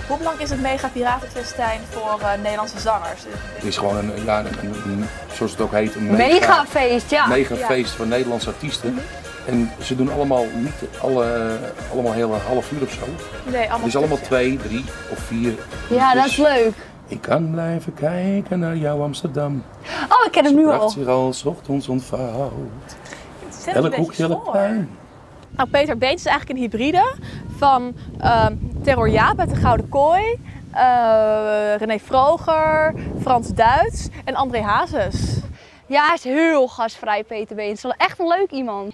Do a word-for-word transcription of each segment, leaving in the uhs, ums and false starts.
Hoe belangrijk is het Mega Piratenfestijn voor uh, Nederlandse zangers? Het is gewoon een, ja, een, een, zoals het ook heet, een mega, mega feest, ja. Mega ja. feest voor Nederlandse artiesten. Mm-hmm. En ze doen allemaal niet alle, allemaal heel een half uur of zo. Nee, allemaal het is allemaal twee, drie of vier. Ja, dat is leuk. Ik kan blijven kijken naar jouw Amsterdam. Oh, ik ken hem nu al. Ze zich al 's ochtends ontvouwt. Elk hoekje, elk plein. Nou, Peter Beens is eigenlijk een hybride van uh, Terror Jaap uit de Gouden Kooi, uh, René Vroger, Frans Duits en André Hazes. Ja, hij is heel gastvrij, Peter Beens. Echt een leuk iemand.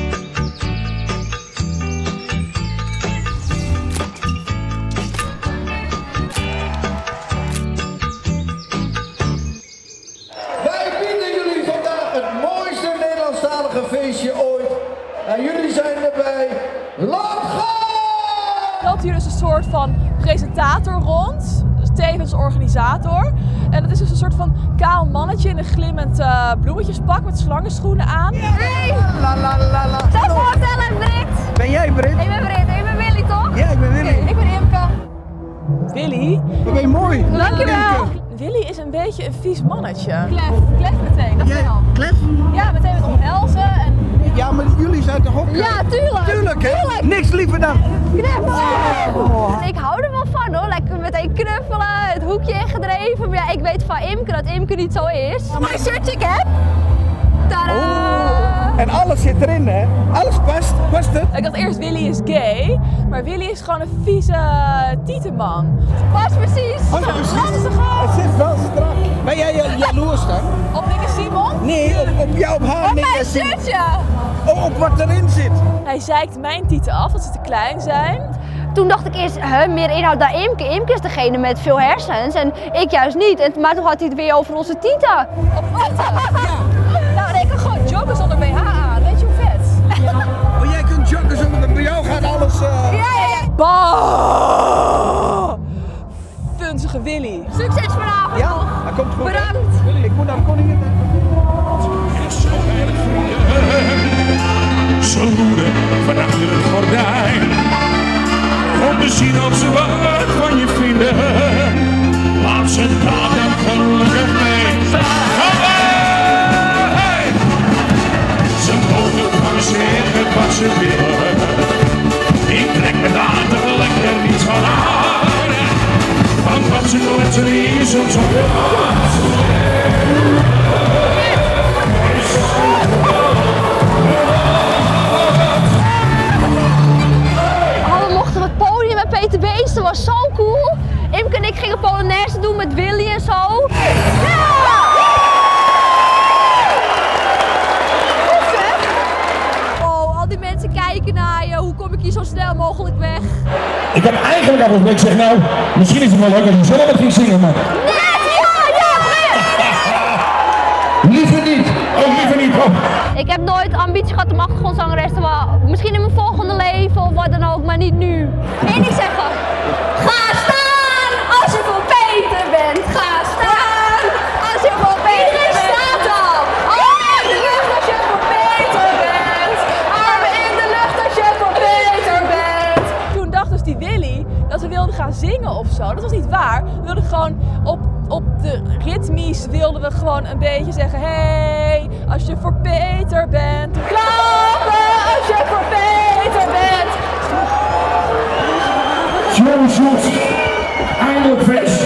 Wij bieden jullie vandaag het mooiste Nederlandstalige feestje ooit. En jullie zijn erbij. Laat gaan! loopt hier dus een soort van presentator rond, dus tevens organisator. En dat is dus een soort van kaal mannetje in een glimmend uh, bloemetjespak met slangenschoenen aan. Hey! La la la la. Zou ik voorstellen, Britt? Ben jij Britt? Ik ben Britt, ik ben Willy toch? Ja, ik ben Willy. Okay, ik ben Imke. Willy? Wat ben je mooi. Dankjewel. Willy is een beetje een vies mannetje. Klef, klef meteen, dat jij, wel. Klef? Ja, meteen met omhelzen en... Ja, maar jullie zijn toch ook... Ja, tuurlijk. Tuurlijk, hè? Tuurlijk. Niks liever dan... Knuffelen! Oh. Ik hou er wel van hoor, lekker meteen knuffelen, het hoekje ingedreven. Maar ja, ik weet van Imke dat Imke niet zo is. Maar shirtje ik heb. Tadaa! Oh. En alles zit erin, hè? Alles past. Past het? Ik dacht eerst Willy is gay, maar Willy is gewoon een vieze tietenman. Past precies. Past precies. Lastig. Het zit wel strak. Ben jij ja- jaloers dan? Op Nikke Simon? Nee, op, op jou, op haar Op niet. mijn shirtje! Oh, op wat erin zit. Hij zeikt mijn tieten af, dat ze te klein zijn. Toen dacht ik eerst, huh, meer inhoud naar Imke. Imke is degene met veel hersens en ik juist niet. En, maar toen had hij het weer over onze tieten. Op tieten? Ja. Nou, nee, ik kan gewoon joggen zonder B H aan. Weet je hoe vet? Ja. Oh, jij kunt joggen zonder bij jou gaat alles... Uh... Ja, ja, ja. Bah! Funzige Willy. Succes vanavond Ja, nog. dat komt goed. Bedankt. Willy, ik moet naar de koningin. Zo moeder van achter het gordijn. Om te zien of ze wat van je vinden. Laat ze daar dan gelukkig mee. Hey! Ze mogen van zeggen wat ze willen. Ik trek me daar toch lekker niets van aan. Want wat ze kletsen is om zo. Peter Beens, dat was zo cool. Imke en ik gingen Polonaise doen met Willy en zo. Ja! Oh, al die mensen kijken naar je. Hoe kom ik hier zo snel mogelijk weg? Ik heb eigenlijk al niks gezegd, nou, misschien is het wel leuk als je zelf wat ging zingen, maar... Net, ja, ja, Britt! Liever niet, oh liever niet, oh. Ik heb nooit ambitie gehad om achtergrondzangeres te worden. Misschien in mijn volgende leven of wat dan ook, maar niet nu. Eén ding zeggen. Ga staan als je voor Peter bent. Ga staan als je voor Peter bent. Iedereen staat al. Armen in de lucht als je voor Peter bent. Armen in de lucht als je voor Peter bent. Toen dacht dus die Willy dat we wilden gaan zingen of zo. Dat was niet waar. We wilden gewoon op, op de ritmisch wilden we gewoon een beetje zeggen. Hey, als je voor Peter bent. Klappen als je voor Peter bent. Zo zoet, eindelijk feest.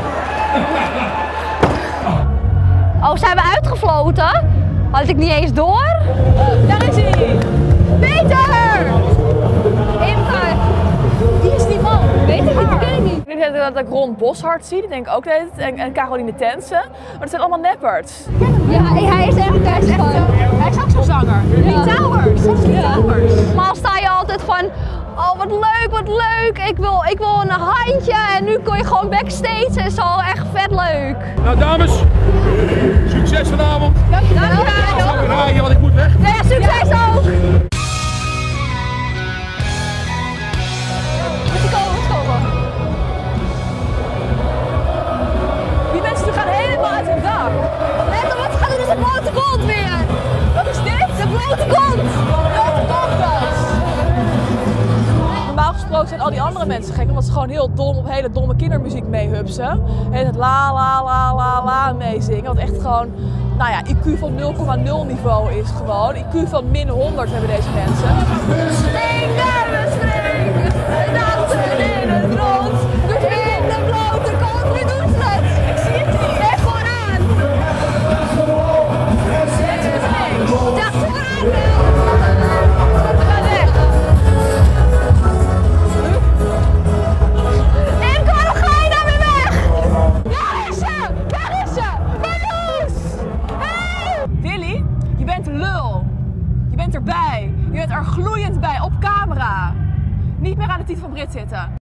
Oh, zijn we uitgefloten? Had ik niet eens door? Daar is hij. Peter! Imke! Die is die man. Weet ik niet, die ken ik niet. Ik denk dat ik Ron Boshart zie, die denk ik ook de hele tijd, en, en Caroline Tense. Maar dat zijn allemaal neppers. Ja, hij is echt best van. Hij is ook zo'n zanger. Ja. Lee Towers. Ja. Maar sta je altijd van, oh wat leuk, wat leuk. Ik wil, ik wil een handje en nu kon je gewoon backstage en zo. Echt vet leuk. Nou dames, succes vanavond. Dankjewel. Ik ga weer rijden, want ik moet weg. Ja, succes ook. Moet je komen, moet je komen. Die mensen gaan helemaal uit hun dak. Let op wat ze gaan doen, is de blote kont weer. Wat is dit? De blote kont. Blote kontdas. Normaal gesproken zijn al die andere mensen gek, omdat ze gewoon heel dom op hele domme kindermuziek meehupsen. En het la la la la la meezingen, wat echt gewoon, nou ja, I Q van nul komma nul niveau is gewoon. I Q van min honderd hebben deze mensen. We springen, we springen, we dansen in het rond. Dus in de blote kont, nu doen ze het. Ik zie het niet. En vooraan. Ja, vooraan. Ga weg. En waarom ga je dan weer weg? Daar is ze, daar is ze. Marloes. Hey. Willy, je bent lul. Je bent erbij. Je bent er gloeiend bij, op camera. Niet meer aan de titel van Brit zitten.